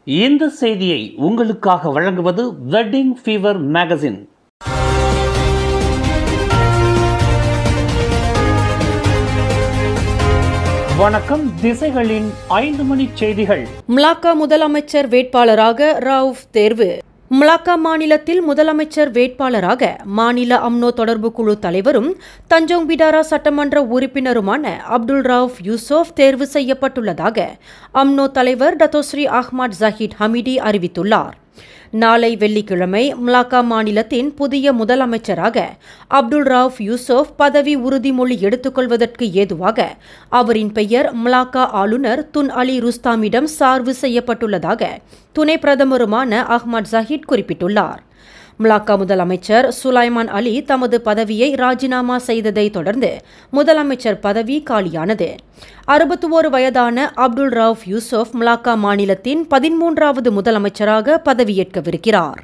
இந்த செய்தியை உங்களுக்காக வழங்குவது வெட்டிங் ஃபீவர் மேகசின். வணக்கம். திசைகளின் 5 மணி செய்திகள். மலாக்கா முதலமைச்சர் வேட்பாளராக ரவுஃப் தேர்வு. மலாக்கா மாநிலத்தில் முதலமைச்சர் வேட்பாளராக மாநில அம்னோ தொடர்பு குழு தலைவரும் தஞ்சோங் பிடாரா சட்டமன்ற உறுப்பினருமான அப்துல் ரவுஃப் யூசுப் தேர்வு செய்யப்பட்டுள்ளதாக அம்னோ தலைவர் டத்தோஸ்ரீ அஹ்மத் ஜஹீத் ஹமிடி அறிவித்துள்ளார். நாளை வெள்ளிக்கிழமை மலாக்கா மாநிலத்தின் புதிய முதலமைச்சராக அப்துல் ரவுஃப் யூசுப் பதவி உறுதிமொழி எடுத்துக்கொள்வதற்கு ஏதுவாக அவரின் பெயர் மலாக்கா ஆளுநர் துன் அலி ருஸ்தாமிடம் சார்பு செய்யப்பட்டுள்ளதாக துணை பிரதமருமான அஹ்மத் ஜஹீத் குறிப்பிட்டுள்ளார். மலாக்கா முதலமைச்சர் சுலைமான் அலி தமது பதவியை ராஜினாமா செய்ததை தொடர்ந்து முதலமைச்சர் பதவி காலியானது. 61 வயதான அப்துல் ரவுஃப் யூசுப் மலாக்கா மாநிலத்தின் 13வது முதலமைச்சராக பதவியேற்கவிருக்கிறார்.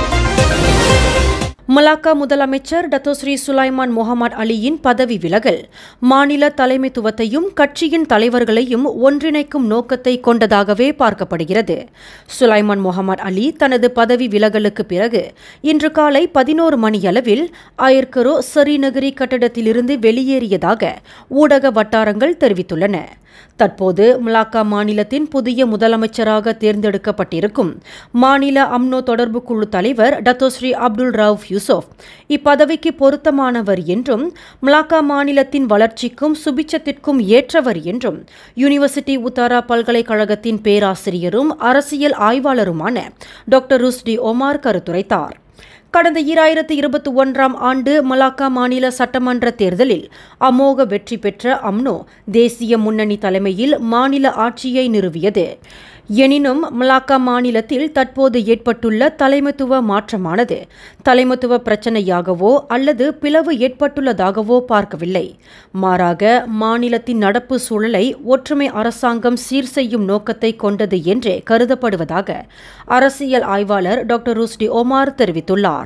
மலாக்கா முதலமைச்சர் டத்தோஸ்ரீ சுலைமான் முகமது அலியின் பதவி விலகல் மாநில தலைமைத்துவத்தையும் கட்சியின் தலைவர்களையும் ஒன்றிணைக்கும் நோக்கத்தை கொண்டதாகவே பார்க்கப்படுகிறது. சுலைமான் முகமது அலி தனது பதவி விலகலுக்கு பிறகு இன்று காலை 11 மணியளவில் அயர்கரோ சரிநகரி கட்டடத்திலிருந்து வெளியேறியதாக ஊடக வட்டாரங்கள் தெரிவித்துள்ளன. தற்போது மலாக்கா மாநிலத்தின் புதிய முதலமைச்சராக தேர்ந்தெடுக்கப்பட்டிருக்கும் மாநில அம்னோ தொடர்பு குழு தலைவர் டத்தோஸ்ரீ அப்துல் ரவுஃப் யூசுப் இப்பதவிக்கு பொருத்தமானவர் என்றும் மலாக்கா மாநிலத்தின் வளர்ச்சிக்கும் சுபிட்சத்திற்கும் ஏற்றவர் என்றும் யூனிவர்சிட்டி உத்தாரா பல்கலைக்கழகத்தின் பேராசிரியரும் அரசியல் ஆய்வாளருமான டாக்டர் ருஸ்டி ஒமார் கருத்துரைத்தார். கடந்த 2021ஆம் ஆண்டு மலாக்கா மாநில சட்டமன்ற தேர்தலில் அமோக வெற்றி பெற்ற அம்னோ தேசிய முன்னணி தலைமையில் மாநில ஆட்சியை நிறுவியது. எனினும் மலாக்கா மாநிலத்தில் தற்போது ஏற்பட்டுள்ள தலைமைத்துவ மாற்றமானது தலைமைத்துவ பிரச்சனையாகவோ அல்லது பிளவு ஏற்பட்டுள்ளதாகவோ பார்க்கவில்லை. மாறாக மாநிலத்தின் நடப்பு சூழலை ஒற்றுமை அரசாங்கம் சீர் செய்யும் நோக்கத்தை கொண்டது என்றே கருதப்படுவதாக அரசியல் ஆய்வாளர் டாக்டர் ருஸ்டி ஒமார் தெரிவித்துள்ளார்.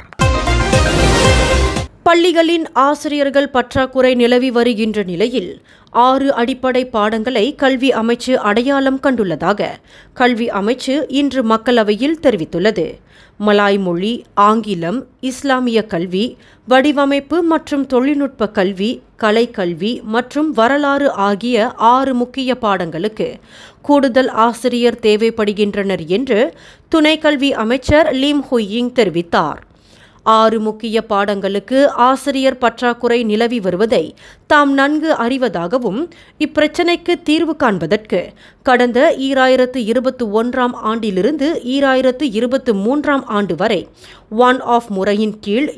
பள்ளிகளின் ஆசிரியர்கள் பற்றாக்குறை நிலவி வருகின்ற நிலையில் 6 அடிப்படை பாடங்களை கல்வி அமைச்சு அடையாளம் கண்டுள்ளதாக கல்வி அமைச்சு இன்று மக்களவையில் தெரிவித்துள்ளது. மலாய் மொழி, ஆங்கிலம், இஸ்லாமிய கல்வி, வடிவமைப்பு மற்றும் தொழில்நுட்ப கல்வி, கலைக்கல்வி மற்றும் வரலாறு ஆகிய 6 முக்கிய பாடங்களுக்கு கூடுதல் ஆசிரியர் தேவைப்படுகின்றனர் என்று துணை கல்வி அமைச்சர் லிம் ஹுயிங் தெரிவித்தார். 6 முக்கிய பாடங்களுக்கு ஆசிரியர் பற்றாக்குறை நிலவி வருவதை தாம் நன்கு அறிவதாகவும் இப்பிரச்சினைக்கு தீர்வு காண்பதற்கு கடந்த 2021ஆம் ஆண்டிலிருந்து 2023ஆம் ஆண்டு வரை ஒன் ஆஃப் முறையின் கீழ்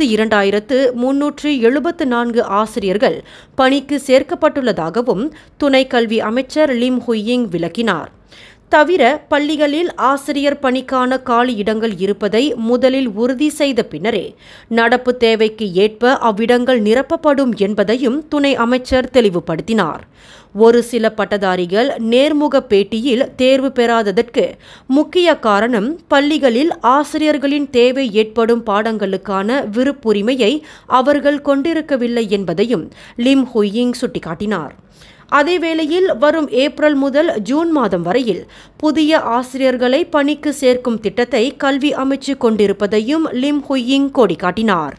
22,374 ஆசிரியர்கள் பணிக்கு சேர்க்கப்பட்டுள்ளதாகவும் துணை கல்வி அமைச்சர் லிம் ஹுயிங் விளக்கினார். தவிர பள்ளிகளில் ஆசிரியர் பணிக்கான காலி இடங்கள் இருப்பதை முதலில் உறுதி செய்த பின்னரே நடப்பு தேவைக்கு ஏற்ப அவ்விடங்கள் நிரப்பப்படும் என்பதையும் துணை அமைச்சர் தெளிவுபடுத்தினார். ஒரு சில பட்டதாரிகள் நேர்முக பேட்டியில் தேர்வு பெறாததற்கு முக்கிய காரணம் பள்ளிகளில் ஆசிரியர்களின் தேவை ஏற்படும் பாடங்களுக்கான விருப்புரிமையை அவர்கள் கொண்டிருக்கவில்லை என்பதையும் லிம் ஹுயிங் சுட்டிக்காட்டினார். அதேவேளையில் வரும் ஏப்ரல் முதல் ஜூன் மாதம் வரையில் புதிய ஆசிரியர்களை பணிக்கு சேர்க்கும் திட்டத்தை கல்வி அமைச்சு கொண்டிருப்பதையும் லிம் ஹுயிங் கோடிக்காட்டினார்.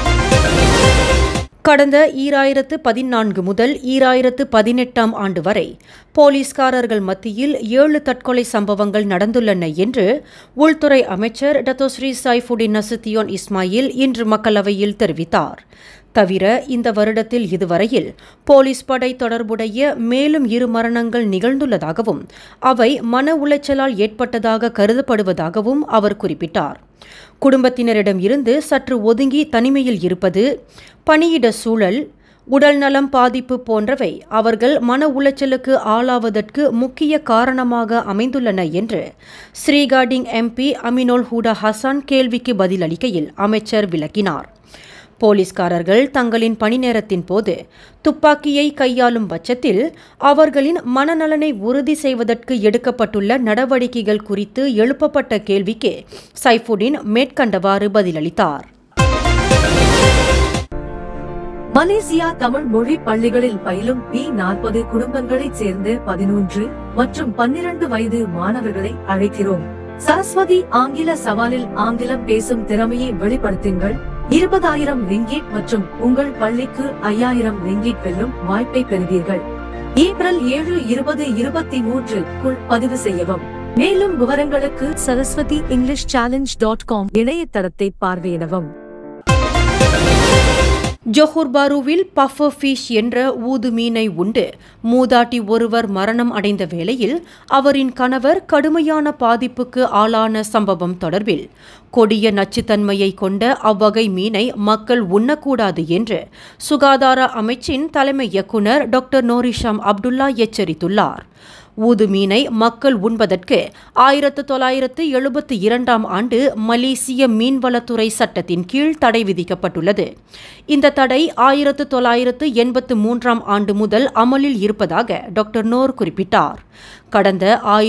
கடந்த 2014 முதல் 2018ஆம் ஆண்டு வரை போலீஸ்காரர்கள் மத்தியில் 7 தற்கொலை சம்பவங்கள் நடந்துள்ளன என்று உள்துறை அமைச்சர் டத்தோஸ்ரீ சைஃபுடின் நசுத்தியோன் இஸ்மாயில் இன்று மக்களவையில் தெரிவித்தார். தவிர இந்த வருடத்தில் இதுவரையில் போலீஸ் படை தொடர்புடைய மேலும் 2 மரணங்கள் நிகழ்ந்துள்ளதாகவும் அவை மன உளைச்சலால் ஏற்பட்டதாக கருதப்படுவதாகவும் அவர் குறிப்பிட்டார். குடும்பத்தினரிடம் இருந்து சற்று ஒதுங்கி தனிமையில் இருப்பது, பணியிட சூழல், உடல்நலம் பாதிப்பு போன்றவை அவர்கள் மன உளைச்சலுக்கு ஆளாவதற்கு முக்கிய காரணமாக அமைந்துள்ளன என்று Sri Gading MP Aminolhuda Hassan கேள்விக்கு பதிலளிக்கையில் அமைச்சர் விளக்கினார். போலீஸ்காரர்கள் தங்களின் பணி நேரத்தின் போது துப்பாக்கியை கையாளும் பட்சத்தில் அவர்களின் மனநலனை உறுதி செய்வதற்கு எடுக்கப்பட்டுள்ள நடவடிக்கைகள் குறித்து எழுப்பப்பட்ட கேள்விக்கு சைஃபுடின் மேற்கண்டவாறு பதிலளித்தார். மலேசியா தமிழ் மொழி பள்ளிகளில் பயிலும் B40 குடும்பங்களைச் சேர்ந்த 11 மற்றும் 12 வயது மாணவர்களை அழைக்கிறோம். சரஸ்வதி ஆங்கில சவாலில் ஆங்கிலம் பேசும் திறமையை வெளிப்படுத்துங்கள். 20,000 ரிங்கிட் மற்றும் உங்கள் பள்ளிக்கு 5,000 ரிங்கிட் வெல்லும் வாய்ப்பை பெறுவீர்கள். ஏப்ரல் 7, 2023 பதிவு செய்யவும். மேலும் விவரங்களுக்கு saraswati-english-challenge.com இணையதளத்தை பார்வையிடவும். ஜொஹூர் பாருவில் பஃபர் ஃபிஷ் என்ற ஊது மீனை உண்டு மூதாட்டி ஒருவர் மரணம் அடைந்த வேளையில் அவரின் கணவர் கடுமையான பாதிப்புக்கு ஆளான சம்பவம் தொடர்பில் கொடிய நச்சுத்தன்மையை கொண்ட அவ்வகை மீனை மக்கள் உண்ணக்கூடாது என்று சுகாதார அமைச்சின் தலைமை இயக்குநர் டாக்டர் நோரிஷாம் அப்துல்லா எச்சரித்துள்ளார். ஊது மீனை மக்கள் உண்பதற்கு 1972 ஆண்டு மலேசிய மீன்வளத்துறை சட்டத்தின் கீழ் தடை விதிக்கப்பட்டுள்ளது. இந்த தடை 1983 ஆண்டு முதல் அமலில் இருப்பதாக டாக்டர் நோர் குறிப்பிட்டார். கடந்த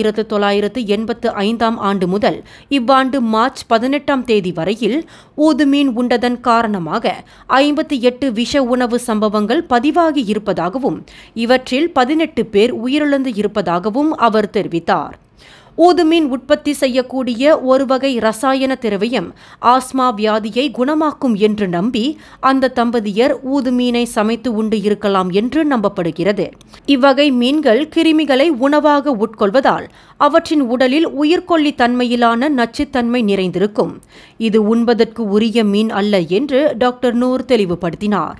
1985 ஆண்டு முதல் இவ்வாண்டு மார்ச் 18 வரையில் ஊதுமீன் உண்டதன் காரணமாக 58 விஷ உணவு சம்பவங்கள் பதிவாகி இருப்பதாகவும் இவற்றில் 18 பேர் உயிரிழந்து இருப்பதாகவும் அவர் தெரிவித்தார். ஊதுமீன் உற்பத்தி செய்யக்கூடிய ஒரு வகை ரசாயன திரவியம் ஆஸ்மா வியாதியை குணமாக்கும் என்று நம்பி அந்த தம்பதியர் ஊதுமீனை சமைத்து உண்டு இருக்கலாம் என்று நம்பப்படுகிறது. இவ்வகை மீன்கள் கிருமிகளை உணவாக உட்கொள்வதால் அவற்றின் உடலில் உயிர்கொல்லி தன்மையிலான நச்சுத்தன்மை நிறைந்திருக்கும். இது உண்பதற்கு உரிய மீன் அல்ல என்று டாக்டர் நூர் தெளிவுபடுத்தினார்.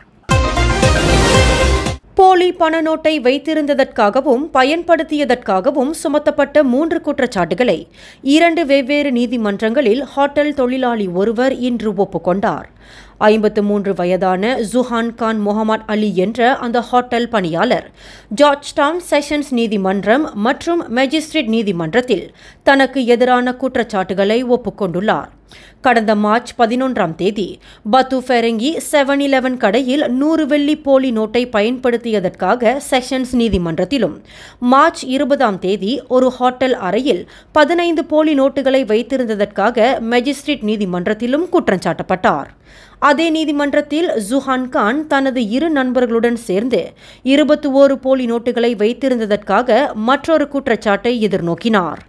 போலி பண நோட்டை வைத்திருந்ததற்காகவும் பயன்படுத்தியதற்காகவும் சுமத்தப்பட்ட 3 குற்றச்சாட்டுகளை 2 வெவ்வேறு நீதிமன்றங்களில் ஹோட்டல் தொழிலாளி ஒருவர் இன்று ஒப்புக்கொண்டார். 53 வயதான ஜுஹான் கான் முகமது அலி என்ற அந்த ஹோட்டல் பணியாளர் ஜார்ஜ் டவுன் செஷன்ஸ் நீதிமன்றம் மற்றும் மேஜிஸ்ட்ரேட் நீதிமன்றத்தில் தனக்கு எதிரான குற்றச்சாட்டுகளை ஒப்புக்கொண்டுள்ளார். கடந்த மார்ச் 11 பத்து ஃபெரங்கி 7-11 கடையில் 100 வெள்ளி போலி நோட்டை பயன்படுத்தியதற்காக செஷன்ஸ் நீதிமன்றத்திலும், மார்ச் 20 ஒரு ஹோட்டல் அறையில் 15 போலி நோட்டுகளை வைத்திருந்ததற்காக மேஜிஸ்ட்ரேட் நீதிமன்றத்திலும் குற்றம் சாட்டப்பட்டார். அதே நீதிமன்றத்தில் ஜுஹான் கான் தனது 2 நண்பர்களுடன் சேர்ந்து 21 போலி நோட்டுகளை வைத்திருந்ததற்காக மற்றொரு குற்றச்சாட்டை எதிர்நோக்கினார்.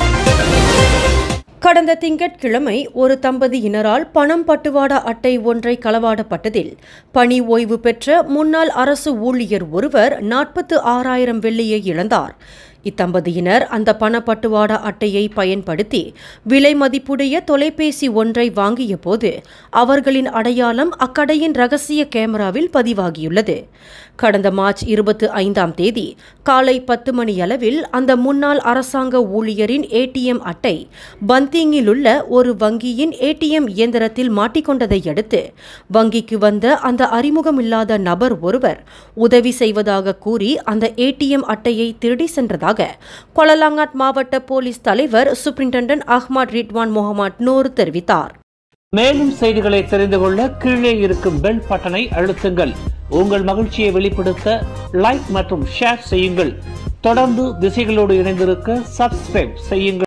கடந்த திங்கட்கிழமை ஒரு தம்பதியினரால் பணம் பட்டுவாடா அட்டை ஒன்றை களவாடப்பட்டதில் பணி ஓய்வு பெற்ற முன்னாள் அரசு ஊழியர் ஒருவர் 46,000 வெள்ளியை இழந்தார். இத்தம்பதியினர் அந்த பணப்பட்டுவாடா அட்டையை பயன்படுத்தி விலை மதிப்புடைய தொலைபேசி ஒன்றை வாங்கிய போது அவர்களின் அடையாளம் அக்கடையின் ரகசிய கேமராவில் பதிவாகியுள்ளது. கடந்த மார்ச் 25 காலை 10 மணியளவில் அந்த முன்னாள் அரசாங்க ஊழியரின் ஏடிஎம் அட்டை பந்திங்கில் உள்ள ஒரு வங்கியின் ஏடிஎம் இயந்திரத்தில் மாட்டிக்கொண்டதை அடுத்து வங்கிக்கு வந்த அந்த அறிமுகமில்லாத நபர் ஒருவர் உதவி செய்வதாக கூறி அந்த ஏடிஎம் அட்டையை திருடி சென்றதாக கொலலாங்காட் மாவட்ட போலீஸ் தலைவர் superintendent Ahmad Ridwan Mohamad Noor தெரிவித்தார். மேலும் செய்திகளை தெரிந்து கொள்ள கீழே இருக்கும் பெல் பட்டனை அழுத்துங்கள். உங்கள் மகிழ்ச்சியை வெளிப்படுத்த லைக் மற்றும் ஷேர் செய்யுங்கள். தொடர்ந்து திசைகளோடு இணைந்திருக்க சப்ஸ்கிரைப் செய்யுங்கள்.